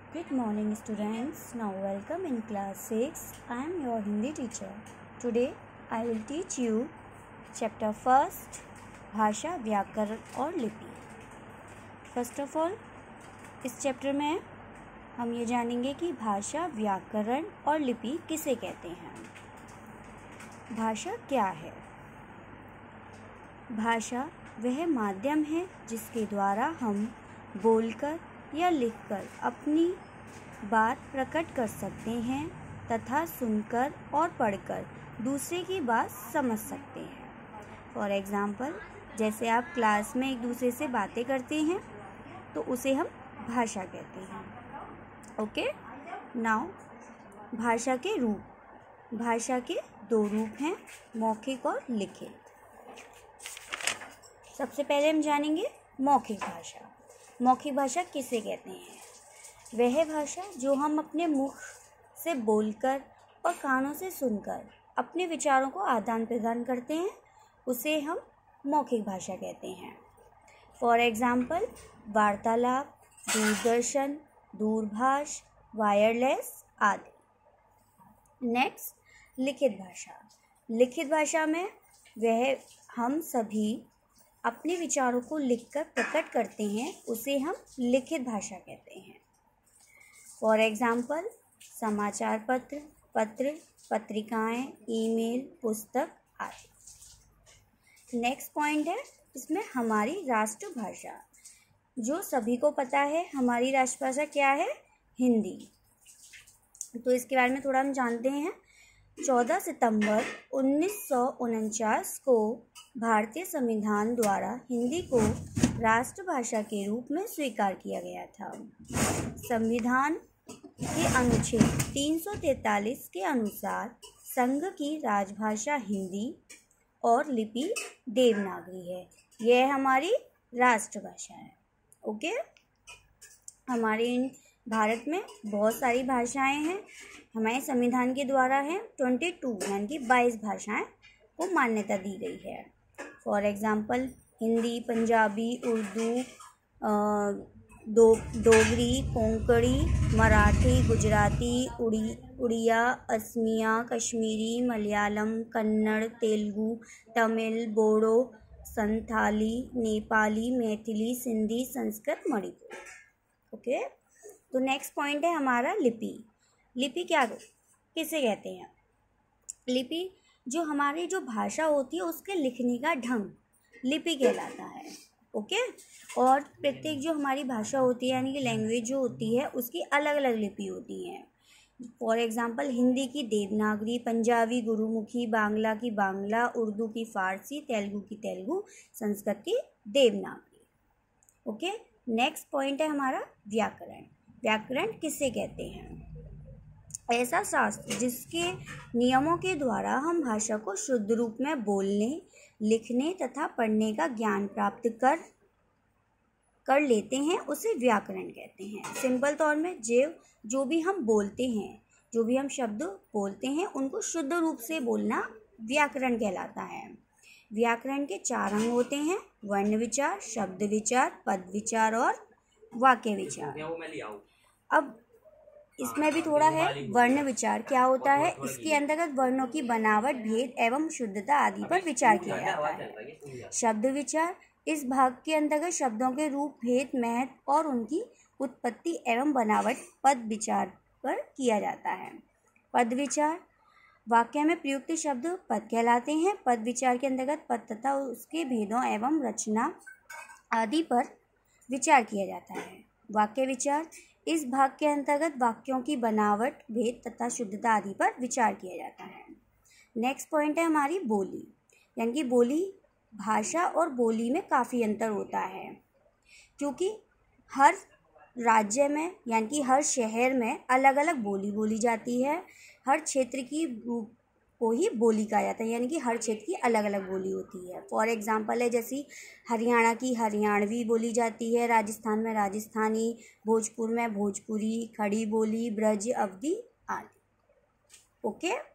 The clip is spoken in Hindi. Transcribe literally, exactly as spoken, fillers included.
Good morning students. Now welcome in class six. I am your Hindi teacher. Today I will teach you chapter first भाषा व्याकरण और लिपि. First of all इस चैप्टर में हम ये जानेंगे कि भाषा व्याकरण और लिपि किसे कहते हैं. भाषा क्या है? भाषा वह माध्यम है जिसके द्वारा हम बोलकर या लिखकर अपनी बात प्रकट कर सकते हैं तथा सुनकर और पढ़कर दूसरे की बात समझ सकते हैं. फॉर एग्ज़ाम्पल, जैसे आप क्लास में एक दूसरे से बातें करते हैं तो उसे हम भाषा कहते हैं. ओके, नाउ भाषा के रूप. भाषा के दो रूप हैं, मौखिक और लिखित. सबसे पहले हम जानेंगे मौखिक भाषा. मौखिक भाषा किसे कहते हैं? वह भाषा जो हम अपने मुख से बोलकर और कानों से सुनकर अपने विचारों को आदान प्रदान करते हैं, उसे हम मौखिक भाषा कहते हैं. फॉर एग्ज़ाम्पल, वार्तालाप, दूरदर्शन, दूरभाष, वायरलेस आदि. नेक्स्ट, लिखित भाषा. लिखित भाषा में वह हम सभी अपने विचारों को लिखकर प्रकट करते हैं, उसे हम लिखित भाषा कहते हैं. फॉर एग्ज़ाम्पल, समाचार पत्र, पत्र, पत्रिकाएं, ईमेल, पुस्तक आदि. नेक्स्ट पॉइंट है इसमें हमारी राष्ट्रभाषा. जो सभी को पता है, हमारी राष्ट्रभाषा क्या है? हिंदी. तो इसके बारे में थोड़ा हम जानते हैं. चौदह सितंबर उन्नीस सौ उनचास को भारतीय संविधान द्वारा हिंदी को राष्ट्रभाषा के रूप में स्वीकार किया गया था. संविधान के अनुच्छेद तीन सौ तैंतालीस के अनुसार संघ की राजभाषा हिंदी और लिपि देवनागरी है. यह हमारी राष्ट्रभाषा है. ओके, हमारे भारत में बहुत सारी भाषाएं हैं. हमारे संविधान के द्वारा है ट्वेंटी टू यानी कि बाईस भाषाएं को मान्यता दी गई है. फॉर एग्ज़ाम्पल, हिंदी, पंजाबी, उर्दू, दो डोगरी, कोंकणी, मराठी, गुजराती, उड़ी उड़िया, असमिया, कश्मीरी, मलयालम, कन्नड़, तेलुगु, तमिल, बोडो, संथाली, नेपाली, मैथिली, सिंधी, संस्कृत, मणिपुर. ओके, तो नेक्स्ट पॉइंट है हमारा लिपि. लिपि क्या किसे कहते हैं? लिपि जो हमारी जो भाषा होती है उसके लिखने का ढंग लिपि कहलाता है. ओके, और प्रत्येक जो हमारी भाषा होती है यानी कि लैंग्वेज जो होती है उसकी अलग अलग लिपि होती हैं. फॉर एग्ज़ाम्पल, हिंदी की देवनागरी, पंजाबी गुरुमुखी, बांग्ला की बांग्ला, उर्दू की फ़ारसी, तेलुगु की तेलुगु, संस्कृत की देवनागरी. ओके, नेक्स्ट पॉइंट है हमारा व्याकरण. व्याकरण किसे कहते हैं? ऐसा शास्त्र जिसके नियमों के द्वारा हम भाषा को शुद्ध रूप में बोलने, लिखने तथा पढ़ने का ज्ञान प्राप्त कर कर लेते हैं, उसे व्याकरण कहते हैं. सिंपल तौर में जो जो भी हम बोलते हैं, जो भी हम शब्द बोलते हैं, उनको शुद्ध रूप से बोलना व्याकरण कहलाता है. व्याकरण के चार अंग होते हैं: वर्ण विचार, शब्द विचार, पद विचार और वाक्य विचार. अब इसमें भी थोड़ा है. वर्ण विचार क्या होता है? इसके अंतर्गत वर्णों की बनावट, भेद एवं शुद्धता आदि पर विचार किया जाता है. शब्द विचार इस भाग के अंतर्गत शब्दों के रूप, भेद, महत्व और उनकी उत्पत्ति एवं बनावट पद विचार पर किया जाता है. पद विचार वाक्य में प्रयुक्त शब्द पद कहलाते हैं. पद विचार के अंतर्गत पद तथा उसके भेदों एवं रचना आदि पर विचार किया जाता है. वाक्य विचार इस भाग के अंतर्गत वाक्यों की बनावट, भेद तथा शुद्धता आदि पर विचार किया जाता है. नेक्स्ट पॉइंट है हमारी बोली. यानी कि बोली, भाषा और बोली में काफ़ी अंतर होता है, क्योंकि हर राज्य में यानी कि हर शहर में अलग अलग बोली बोली जाती है. हर क्षेत्र की को ही बोली कहा जाता है, यानी कि हर क्षेत्र की अलग अलग बोली होती है. फॉर एग्ज़ाम्पल है जैसी हरियाणा की हरियाणवी बोली जाती है, राजस्थान में राजस्थानी, भोजपुर में भोजपुरी, खड़ी बोली, ब्रज, अवधी आदि. ओके.